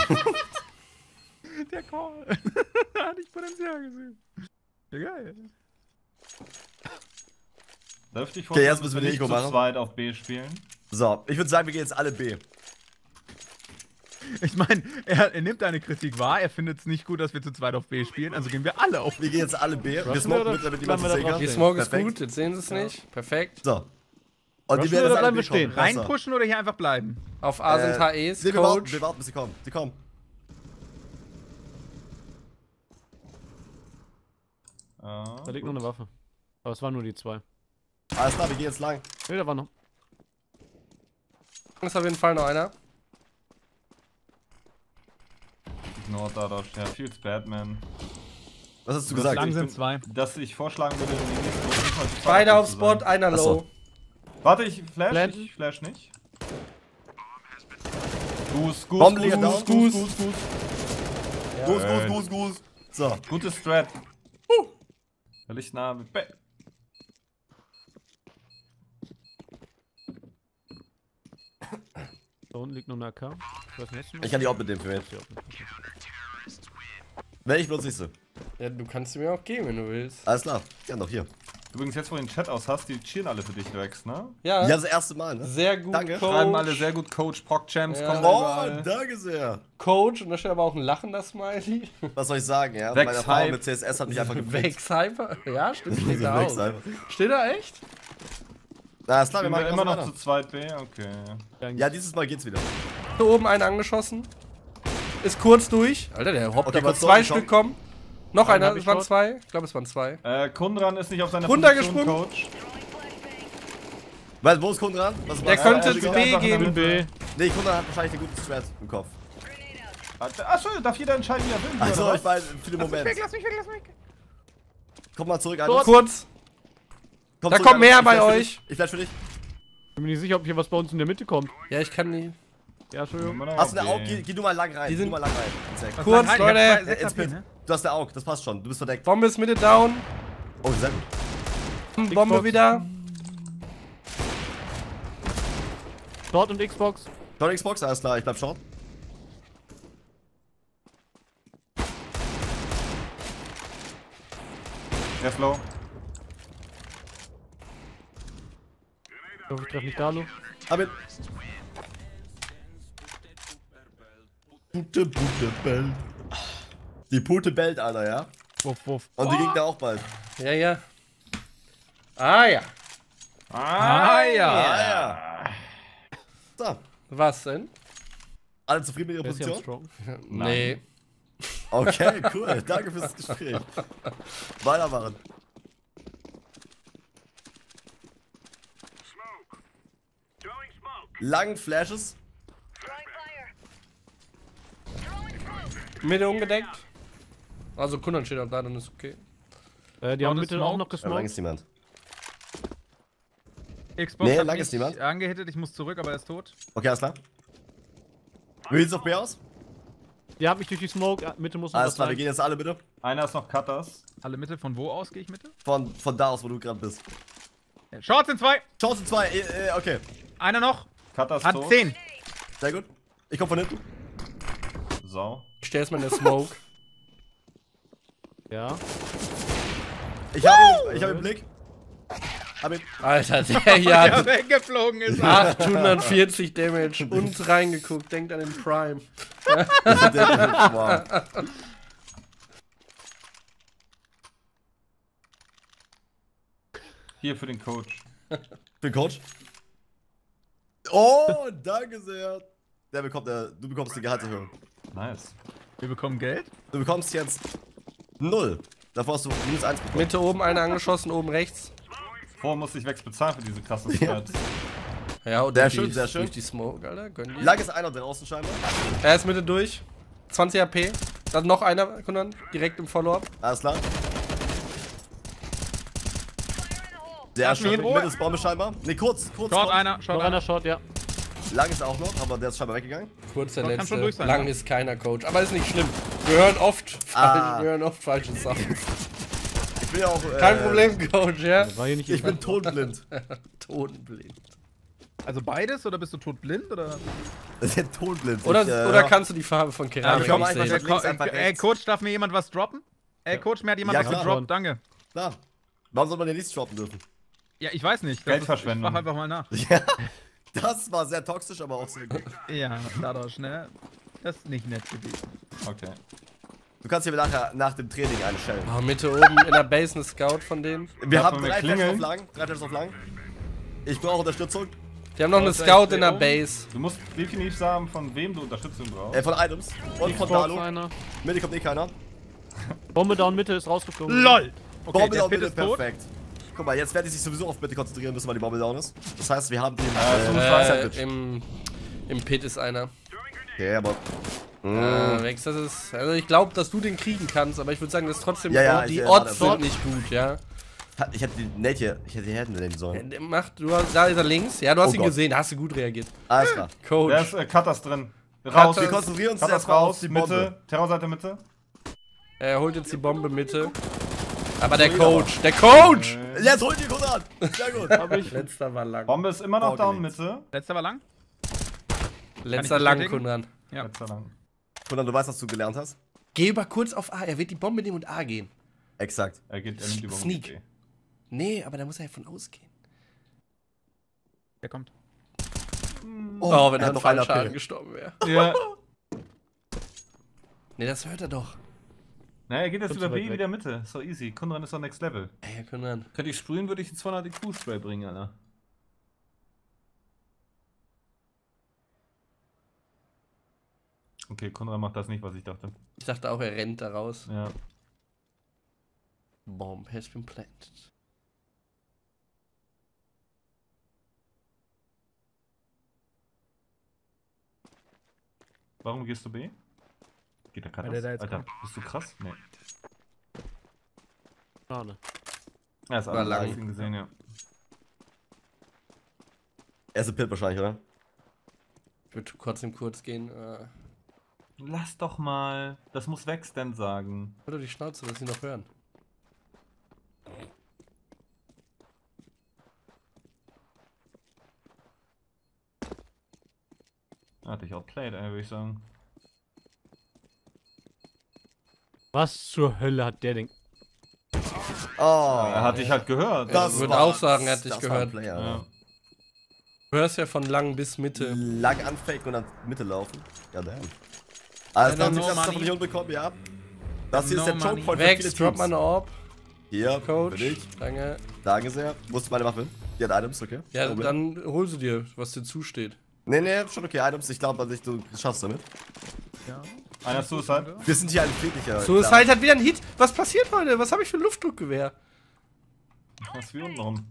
Der Call. Hatte ich Potenzial gesehen. Ja, geil. Dürfte ich Okay, jetzt vorschlagen, müssen wir dass den nicht Nico zu machen. zweit auf B spielen? So, ich würde sagen, wir gehen jetzt alle B. Ich meine, er, er nimmt eine Kritik wahr, er findet es nicht gut, dass wir zu zweit auf B spielen, also gehen wir alle auf B. Wir gehen jetzt alle B. Wir wir smoken oder mit, damit bleiben niemand wir es da sehen drauf kann. Die stehen? Smoke ist Perfekt. gut, jetzt sehen sie es nicht. Perfekt. So. Und die Rushen werden oder jetzt alle bleiben wir B kommen. stehen? Besser. Reinpushen oder hier einfach bleiben? Auf A sind Äh, H Es, Nee, wir warten, Coach. wir warten, bis sie kommen. Sie kommen. Ja. Da liegt noch eine Waffe. Aber es waren nur die zwei. Alles klar, wir gehen jetzt lang. Ne, da war noch. Ist auf jeden Fall noch einer. Ignore Dadosh. Ja, feels bad, man. Was hast du Das gesagt? Lang ich sind bin- zwei. Dass ich vorschlagen würde, die nächste Runde mal die Beide Fahrt auf zu Spot, sein. einer Ach so. low. Warte, ich flash, Plant. ich flash nicht. Goose, Goose, Bomben liegen Goose, down. Goose, Goose, Goose. Goose, Äh. Goose, Goose, Goose. So. Gutes Strat. Uh. Lichtnah mit Ba- Da unten liegt noch eine A K. Was nächstes Mal? Ich kann die auch mit dem verwenden. Wenn ich bloß nicht so. Ja, du kannst sie mir auch geben, wenn du willst. Alles klar. Ja, noch hier. Übrigens, jetzt wo du den Chat aus hast, die cheeren alle für dich, Rex, ne? Ja, Ja, das erste Mal, ne? sehr gut, Danke. Coach. Schreiben alle sehr gut, Coach, PogChamps, Ja. kommen Oh, überall. danke sehr. Coach, und da steht aber auch ein lachender Smiley. Was soll ich sagen, ja? Vex Meine Erfahrung Hype. mit C S S hat mich einfach geprägt. Vex Hyper. Ja, stimmt, steht da Vex auch. Hyper. Steht da echt? Na, ist klar, wir Sind machen wir immer noch weiter. zu zweit B? Okay. Ja, dieses Mal geht's wieder. Hier oben einen angeschossen. Ist kurz durch. Alter, der hoppt Okay, aber kurz zwei durch, Stück komm. kommen. Noch Einen einer, hab ich es waren dort. zwei. Ich glaube, es waren zwei. Äh, Kundran ist nicht auf seiner Runtergesprungen. Coach. Weil, wo ist Kunden dran? Was Der was- könnte äh, zu Digga? B einfach gehen. in der Mitte. B. Nee, Kunden hat wahrscheinlich einen guten Strat im Kopf. Achso, darf jeder entscheiden, wie er will? Also, oder ich was? meine, für den Moment. Lass mich weg, lass mich weg. Komm mal zurück, Alter. Kurz. Komm Da zurück, kommt mehr Alter. Ich bei flash für euch. dich. Ich flash für dich. Ich bin mir nicht sicher, ob hier was bei uns in der Mitte kommt. Ja, ich kann die. Ja, Entschuldigung. Hast du eine Aug? Geh, geh du mal lang rein. Die Geh sind- du mal lang rein. Insekt. Was Kurz, lang? Leute. Ich hab zwei- Äh, sechs ins A P, Pit. ne? Du hast eine Aug, das passt schon. Du bist verdeckt. Bombe ist Mitte down. Oh, sehr gut. Bombe Xbox. wieder. Dort und Xbox. Short Xbox, alles klar, ich bleib short. Der ist low. Ich hoffe, ich treffe nicht Dalu. Hab ihn. Pute, Pute, Bell. Die Pute bellt, Alter, ja? Wuff, wuff. Und die Gegner auch bald. Ja, ja. Ah, ja. Ah, ja. Ah, ja. So, Was denn? alle zufrieden mit ihrer Der ist ja am Position? Strong. Nee. Okay, cool. Danke fürs Gespräch. Weitermachen. Langen Flashes. Mitte umgedeckt. Also Kunden steht auch da, dann ist okay. Äh, die Und haben das Mitte Smoke? auch noch Ja, lang gesmoked. ist niemand. Xbox Nee, hat lang mich ist niemand. angehittet, ich muss zurück, aber er ist tot. Okay, alles klar. Wie sieht's auf B aus? Die haben mich durch die Smoke. Ja, Mitte muss noch Alles was klar, wir sein. gehen jetzt alle bitte. Einer ist noch Cutters. Alle Mitte, von wo aus gehe ich Mitte? Von, von da aus, wo du gerade bist. Äh, Shorts sind zwei. Chance zwei, äh, äh, okay. Einer noch. Cutters Hat tot. zehn. Sehr gut. Ich komm von hinten. Sau. Ich stell erstmal in der Smoke. Ja. Ich hab ihn, ich hab ihn im Blick. Hab ihn. Alter, der hier Der hat weggeflogen ist. achthundertvierzig Damage und reingeguckt. Denkt an den Prime. Wow. Hier für den Coach. Für den Coach. Oh, danke sehr. Der bekommt, äh, du bekommst die Gehaltserhöhung. Nice. Wir bekommen Geld. Du bekommst jetzt null. Davor hast du minus eins bekommen. Mitte oben einer angeschossen, oben rechts. Vorher musste ich Wex bezahlen für diese krassen Stats. Ja, und Sehr durch schön, die, sehr schön. durch die Smoke, Alter. Gönn die. Lang ist einer draußen scheinbar. Er ist Mitte durch. zwanzig A P. Dann noch einer, Kunden, direkt im Follow-up. Alles klar. Sehr Lass mich schön. in Ruhe. Mittels Bombe scheinbar. Ne, kurz, kurz. Short kommt. einer, short Noch einer. einer Short, ja. Lang ist auch noch, aber der ist scheinbar weggegangen. Kurz der Kann letzte. schon durch sein, Lang ja. ist keiner Coach. Aber ist nicht schlimm. Wir hören oft, Ah. wir hören oft falsche Sachen. Ich bin ja auch. Äh, Kein Problem, Coach, ja? War hier nicht Ich bin todblind. Totenblind. Also beides oder bist du totblind oder? Das ist ja todblind. Oder, ich, äh, oder kannst du die Farbe von Ja, Keramik ich komm nicht einfach sehen? mit links, einfach Ey, rechts. Coach, darf mir jemand was droppen? Ey, Coach, mir hat jemand Ja, was klar. gedroppt, danke. Klar. Warum soll man den nicht droppen dürfen? Ja, ich weiß nicht. Das Geldverschwendung. Ist, ich frag einfach mal nach. Ja. Das war sehr toxisch, aber auch sehr gut. Ja, dadurch, ne? Das ist nicht nett gewesen. Okay. Du kannst hier nachher nach dem Training einstellen. Oh, Mitte oben in der Base eine Scout von denen. Wir Darf haben man mir drei Flashes klingeln? auf lang. Drei Flashes auf lang. Ich brauche Unterstützung. Die haben noch eine Außer Scout ich in der steh Base. Du musst definitiv sagen, von wem du Unterstützung brauchst. Äh, von Items. Und von Xbox Dalu. einer. Mitte kommt eh keiner. Bombe down, Mitte ist rausgeflogen. LOL! Okay, Bombe der down Pit Mitte, ist tot. perfekt. Guck mal, jetzt werde ich sich sowieso auf Mitte konzentrieren müssen, weil die Bombe down ist. Das heißt, wir haben den Äh, äh, Sandwich. Äh, im, Im Pit ist einer. Okay, aber... Äh, Rex, das ist. Also ich glaube, dass du den kriegen kannst, aber ich würde sagen, das ist trotzdem. Ja, ja, die ich, äh, Odds warte, sind nicht gut, ja. Ich hätte die Nate hier, ich hätte die Händen nehmen sollen. Der macht, du hast, da ist er links. Ja, du hast Oh ihn Gott. gesehen, da hast du gut reagiert. Alles klar. Der Coach. ist äh, Cutters drin. Raus. Wir konzentrieren uns Cutters erstmal auf raus, die Bombe. Mitte. Terrorseite Mitte. Er holt jetzt die Bombe Mitte. Aber der Coach, der Coach! Jetzt holt die Kunden an! Sehr gut. Hab ich. Letzter war lang. Bombe ist immer noch down, Vorgelegt. Mitte. Letzter war lang. Letzter ich lang, bestätigen? Kunran. Ja. Letzter lang. Kunden, du weißt, was du gelernt hast? Geh über kurz auf A, er wird die Bombe nehmen und A gehen. Exakt. Er geht, er nimmt die Bombe. Sneak. Nee, aber da muss er ja von ausgehen. Der kommt. Oh, wenn er er hat an noch einer Fallschaden P. gestorben wäre. Ja. Nee, das hört er doch. Na, er geht jetzt Kommt über zu weit B weg. wieder Mitte. Ist doch easy. Kunran ist doch next level. Ey, Herr Kunran. Könnte ich sprühen, würde ich einen zweihundert I Q-Spray bringen, Alter. Okay, Kunran macht das nicht, was ich dachte. Ich dachte auch, er rennt da raus. Ja. Bomb has been planted. Warum gehst du B? Geht der Weil Cutters? der da jetzt Alter, kommt. bist du krass? Nee. Schade. Er ist War alles lang. lang. ihn gesehen, ja. Er ist ein Pit wahrscheinlich, oder? Ich würde kurz im Kurz gehen. Äh, Lass doch mal. Das muss Wegstand sagen. Hör doch die Schnauze, dass sie noch hören. Hatte ich outplayed, ey, würde ich sagen. Was zur Hölle hat der denn? Oh. Er hat dich halt gehört. Das Ich würde war- auch sagen, er hat dich das war ein gehört. Player, Ja. Du hörst ja von lang bis Mitte. Lang anfaken und dann Mitte laufen. Ja, damn. Alles klar, no Sie das money. von Region bekommen, ja. Das hier No ist der money. Choke Point für Rex, viele drop Teams. mal eine Orb. Hier, Coach. für dich. Danke. Danke sehr. Wo ist meine Waffe? Die hat Items, okay. Ja, Problem. dann hol sie dir, was dir zusteht. Nee, nee, schon okay, Items. Ich glaube, also, du schaffst damit. Einer Suicide. Wir sind hier ein friedlicher. Suicide hat wieder einen Hit. Was passiert heute? Was habe ich für ein Luftdruckgewehr? Was ist wie unten rum?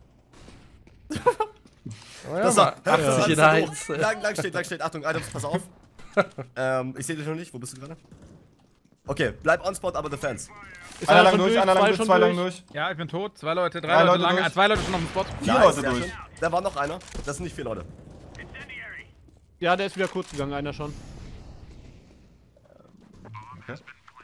Oh ja, Das mal, war achtzig das in ist der so Heiz. doof. Lang, lang steht, lang steht. Achtung, Items, pass auf. ähm, ich sehe dich noch nicht. Wo bist du gerade? Okay, bleib on spot, aber defense. Ist Einer lang schon durch, einer lang durch, schon zwei lang durch. Ja, ich bin tot. Zwei Leute, drei Drei Leute Leute lang. durch. äh, Zwei Leute schon auf dem Spot. Vier Nice, Leute sehr durch. schön. Da war noch einer. Das sind nicht vier Leute. Ja, der ist wieder kurz gegangen, einer schon. Okay.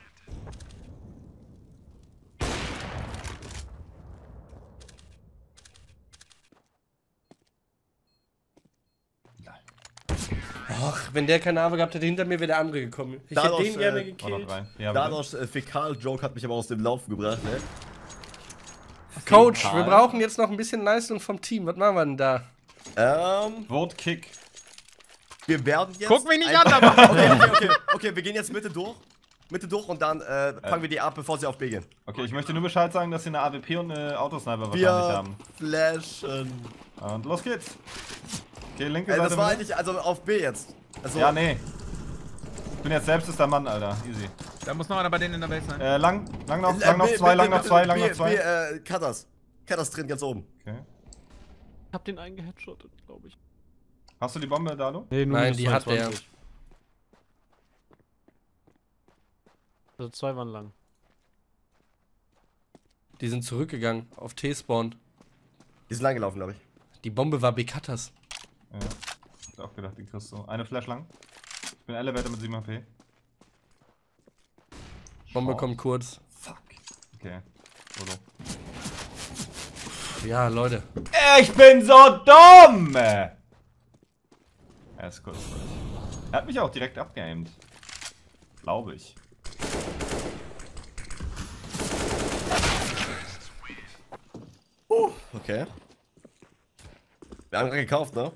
Ach, wenn der keine Arme gehabt hätte, hinter mir wäre der andere gekommen. Ich Dadurch, hätte den gerne äh, War noch gekillt. drei. Ja, bitte. Dadurch, äh, Fäkal-Joke hat mich aber aus dem Laufen gebracht, ne? Coach, wir Karl. brauchen jetzt noch ein bisschen Leistung vom Team. Was machen wir denn da? Ähm, Vote Kick. wir werden jetzt. Guck mich nicht einfach- an, aber. Okay, okay, okay. Okay, wir gehen jetzt Mitte durch. Mitte durch und dann äh, fangen wir die ab, bevor sie auf B gehen. Okay, ich möchte nur Bescheid sagen, dass sie eine A W P und eine Autosniper wahrscheinlich Wir haben. flashen. Und los geht's. Okay, linke Ey, Seite. das war bitte. eigentlich, also auf B jetzt. Also, Ja, nee. Ich bin jetzt selbstester Mann, Alter. Easy. Da muss noch einer bei denen in der Base sein. Äh, lang, lang noch, äh, lang noch B, zwei, B, lang B, noch zwei, B, lang noch B, zwei. äh, Cutters. Cutters drin, ganz oben. Okay. Ich hab den einen geheadshottet, glaube ich. Hast du die Bombe, Dalo? Nee, nur Nein, minus die hat der. zweiundzwanzig. Also zwei waren lang. Die sind zurückgegangen auf T-Spawn. Die sind lang gelaufen, glaube ich. Die Bombe war B-Cutters. Ja. Ich hab auch gedacht, den kriegst du. Eine Flash lang. Ich bin Elevator mit sieben H P. Bombe Short. kommt kurz. Fuck. Okay. Solo. Ja, Leute. Ich bin so dumm! Er ist kurz durch. Er hat mich auch direkt abgeaimt. Glaube ich. Okay. Wir haben gerade gekauft, ne?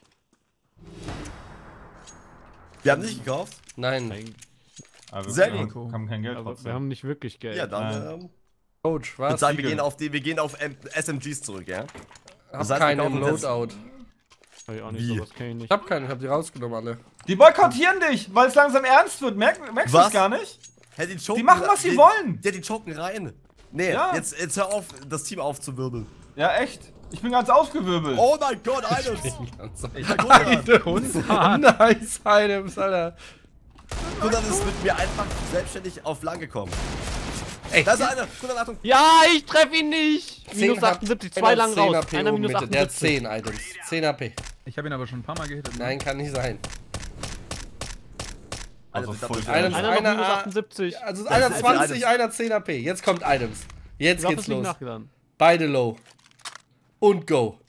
Wir haben nicht gekauft. Nein. Nein. Aber wir Sehr haben, gut. haben kein Geld Aber trotzdem. wir haben nicht wirklich Geld. Ja, dann, Nein. ähm, Coach, ich was? würde sagen, wir Siegel. gehen auf die, wir gehen auf M S M Gs zurück, ja? Hab das heißt, keinen wir im kaufen jetzt- Loadout. Hab ich auch nicht Wie? sowas, kenn ich Ich nicht. hab keinen, ich hab die rausgenommen alle. Die boykottieren dich, weil es langsam ernst wird. Merk, merkst du Was? es gar nicht? Hey, die, choken Die machen, was sie die, wollen. Ja, die choken rein. Nee, Ja. jetzt, jetzt hör auf, das Team aufzuwirbeln. Ja, echt. Ich bin ganz aufgewirbelt. Oh mein Gott, Items! Kunstmann. Nice Items, Alter. Kundan ist mit mir einfach selbstständig auf lang gekommen. Ey, Da ist einer! Kundan, Achtung! Ja, ich treffe ihn nicht! zehn Minus hat- achtundsiebzig, einer zwei hat lang zehn raus. A P Einer oben minus Mitte. Der hat achtundsiebzig. zehn Items. zehn A P. Ich habe ihn aber schon ein paar Mal gehittet. Ne? Nein, kann nicht sein. Also Alter, voll das- geil. Einer- Einer noch Einer- minus achtundsiebzig. Also Das einer ist zwanzig, Items. einer zehn A P. Jetzt kommt Items. Jetzt Waffen geht's fliegen los. nachgeladen. Beide low. Und go.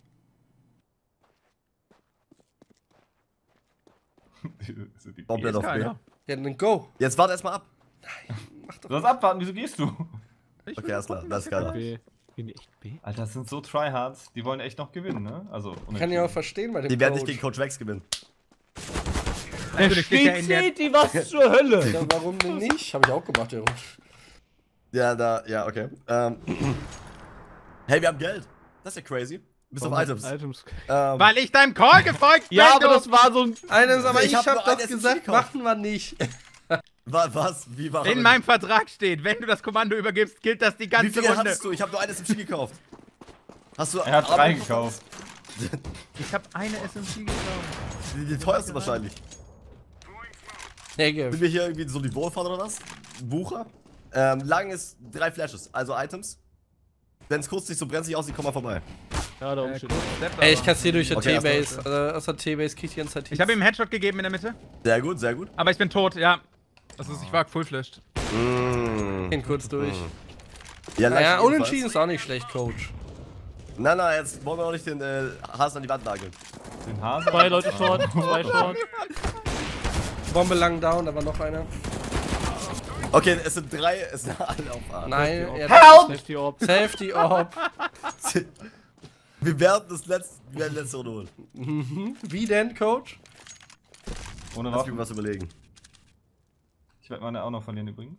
Sind die Komplett auf B. Keiner. Ja, dann go. Jetzt warte erstmal ab. Du sollst abwarten, wieso gehst du? Ich Okay, will alles klar, gucken, das ist was geil. B. Gehen die echt B? Alter, das sind so Tryhards, die wollen echt noch gewinnen, ne? Also, Kann ich auch verstehen bei dem Die werden nicht Coach. gegen Coach Vex gewinnen. er Natürlich steht er in der. City, was zur Hölle? Ja, warum denn nicht? Hab ich auch gemacht, Junge. Ja, da, ja, okay. Ähm. Hey, wir haben Geld. Das ist ja crazy. Bis auf Items. Items. Ähm, Weil ich deinem Call gefolgt bin. Ja, aber du. das war so ein... Eines, aber Ich ich, hab hab, nur doch ein S M G gesagt, gekauft. machen wir nicht. wa- was? Wie war In meinem Vertrag steht, wenn du das Kommando übergibst, gilt das die Wie ganze viele Runde. hattest du? Ich habe nur ein S M G gekauft. Hast du. Er hat aber- drei gekauft. Ich habe eine S M G gekauft. Die, die teuerste wahrscheinlich. Negative. Sind wir hier irgendwie so die Wohlfahrt oder was? Bucher? Ähm, lang ist drei Flashes, also Items. Wenn es kurz nicht so brenzlig aussieht, komm mal vorbei. Ja, da oben Äh, steht. kurz Step Ey, ich aber. kassiere durch die Okay, T-Base. Also, aus der T-Base krieg ich die ganze Zeit Ich habe ihm einen Headshot gegeben in der Mitte. Sehr gut, sehr gut. Aber ich bin tot, ja. Das ist, ich war full-flashed. Mmh. Ihn kurz durch. Ja, Naja, leicht unentschieden jedenfalls. ist auch nicht schlecht, Coach. Nein, nein, jetzt wollen wir auch nicht den äh, Hasen an die Wand nageln. Den Hase. Zwei Leute short, zwei short. Bombe lang down, da war noch einer. Okay, es sind drei, es sind alle auf A. Nein, er Safety Orb. Safety Orb. Wir werden das letzte, wir werden letzte Runde holen. Wie denn, Coach? Ohne Lass mich Waffen. was überlegen. Ich werde meine auch noch verlieren übrigens.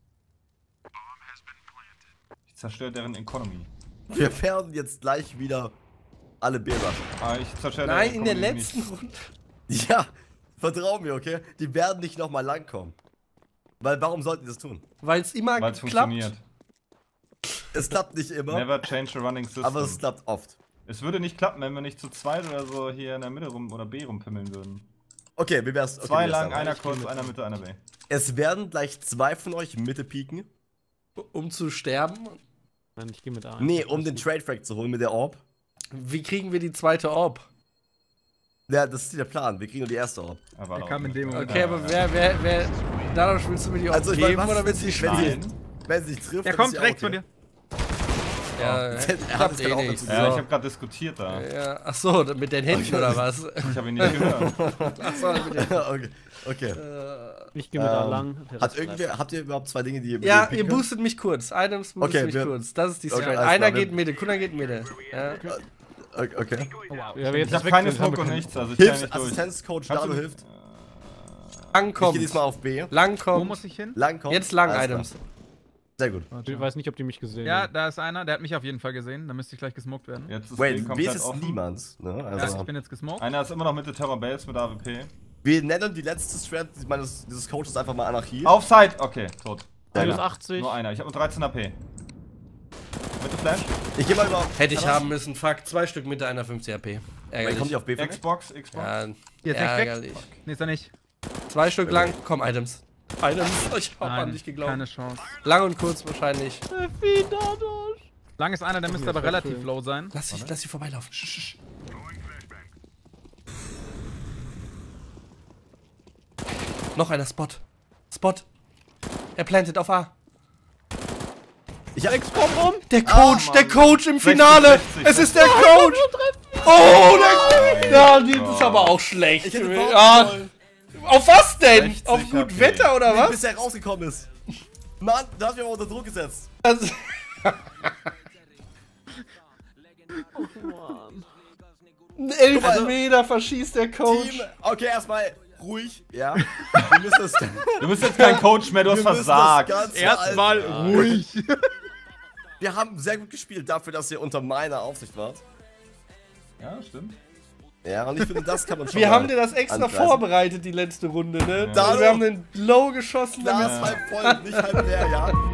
Ich zerstöre deren Economy. Wir werden jetzt gleich wieder alle B rushen. Ah, ich zerstöre Nein, deren in der Economy letzten nicht. Runde. Ja, vertrau mir, okay? Die werden nicht nochmal langkommen. Weil warum sollten die das tun? Weil es immer Weil es klappt. funktioniert. Es klappt nicht immer, Never change a running system. aber es klappt oft. Es würde nicht klappen, wenn wir nicht zu zweit oder so hier in der Mitte rum oder B rumpimmeln würden. Okay, wie wär's? Okay, Zwei wie wär's lang, dann? einer kurz, einer Mitte, einer B. Es werden gleich zwei von euch Mitte pieken. Um zu sterben. Nein, ich geh mit A. Nee, um den Trade Frag zu holen mit der Orb. Wie kriegen wir die zweite Orb? Ja, das ist der Plan. Wir kriegen nur die erste Orb. Er war Der laut. kam in dem Moment. Okay, aber wer, wer, wer. Dadurch willst du mir die Orb Also ich meine, geben was oder ist, willst du die wenn spielen? sie, wenn sie sich trifft, Der dann kommt ist sie rechts out, von ja. dir. Ja, Er hat klappt es eh dann auch nicht. dazu Ja, ich So. habe gerade diskutiert da. Ja, achso, mit den Händen oder was? Ich habe ihn nicht gehört. Achso, mit den okay. okay. Ich geh mit A Ähm, lang. Der Hat Rest irgendwer, habt ihr überhaupt zwei Dinge, die ihr Ja, picken ihr könnt? boostet mich kurz. Items boostet Okay, mich wir- kurz. Das ist die Okay, Strat. alles Einer klar, wir- geht Mitte, Kuna geht Mitte. Ja. Okay. okay. bleibt. Ja, aber Ich jetzt habe ist keine weg, Smoke haben und wir nichts, also ich kann Hilft, nicht durch. Assistenzcoach Kannst Dado du- hilft. Lang Ich kommt. gehe diesmal auf B. Lang Wo kommt. muss ich hin? Lang kommt. Jetzt lang Alles Items. klar. Sehr gut. Ich weiß nicht, ob die mich gesehen Ja, haben. da ist einer, der hat mich auf jeden Fall gesehen. Da müsste ich gleich gesmoked werden. Jetzt ist B Wait, B komplett ist offen. niemand. Ne? Ja, Also, ich bin jetzt gesmoked. Einer ist immer noch Mitte Terror Base mit A W P. wir nennen die letzte Strat meines, dieses Coaches einfach mal Anarchie. Offside! Okay, tot. Minus Ja. achtzig. Nur einer. Ich habe nur dreizehn A P. Mitte Flash. Ich geh mal über. Hätte ich Warte. haben müssen. Fuck, zwei Stück Mitte, einer fünfzig A P. Wait, Ärgerlich. kommt die auf B von mir? Xbox, Xbox. Ja, Hier ist nicht weg. ärgerlich. Nee, ist er nicht. Zwei Stück lang. Komm, Items. Items. Ich hab an Nein, dich geglaubt. keine Chance. Lang und kurz wahrscheinlich. Lang ist einer, der müsste Mir aber ist relativ schön. low sein. Lass dich, lass dich vorbeilaufen. Sch, sch, sch. Noch einer Spot. Spot. Er plantet auf A. Ich hab Komm rum. Der Coach, der Coach im sechzig, Finale. sechzig. Es ist der Coach. Oh, der. Ja, die ist aber auch schlecht. Ich hätte Ja. wollen, Auf was denn? sechzig Auf gut A P. Wetter oder was? bis er rausgekommen ist. Mann, da hast du mich aber unter Druck gesetzt. Also, Ein Elfmeter verschießt der Coach. Team, okay, erstmal ruhig. Ja. Wir müssen das. Du bist jetzt kein Coach mehr, du hast wir müssen versagt. Das Ganze Erstmal als- ruhig. Wir haben sehr gut gespielt dafür, dass ihr unter meiner Aufsicht wart. Ja, stimmt. Ja, und ich finde, das kann man schon Wir mal haben dir das extra anpreisen. vorbereitet, die letzte Runde, ne? Ja. Wir haben den Low geschossen, damit Glas halb voll, nicht halb leer, ja.